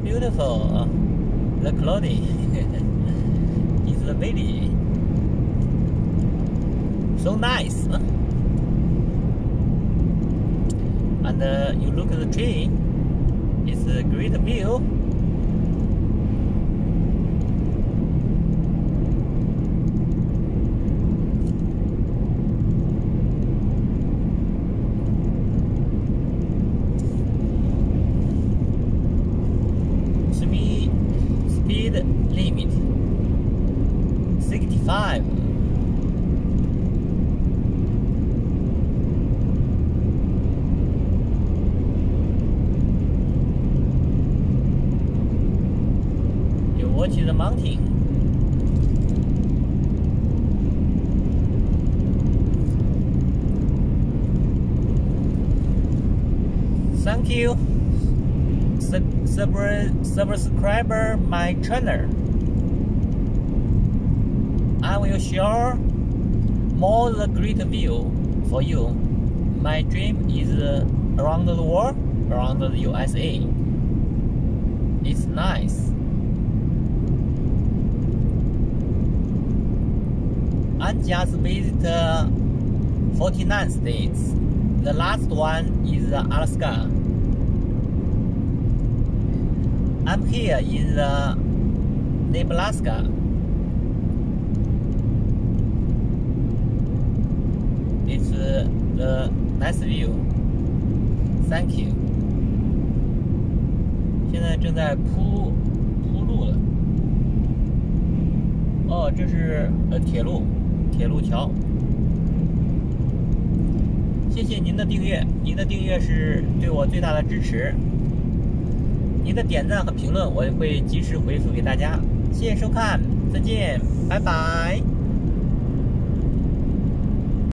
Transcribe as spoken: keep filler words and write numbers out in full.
beautiful. The clothing is very so nice. And uh, you look at the tree, it's a great view. Speed, speed limit sixty-five. Watch the mountain. Thank you, Sub subscriber my channel. I will share more the great view for you. My dream is uh, around the world, around the U S A. It's nice. I just visited uh, forty-nine states. The last one is uh, Alaska. I'm here in uh, Nebraska. It's uh, the nice view. Thank you. 现在正在铺铺路了。哦，这是呃铁路。铁路桥，谢谢您的订阅，您的订阅是对我最大的支持。您的点赞和评论，我也会及时回复给大家。谢谢收看，再见，拜拜。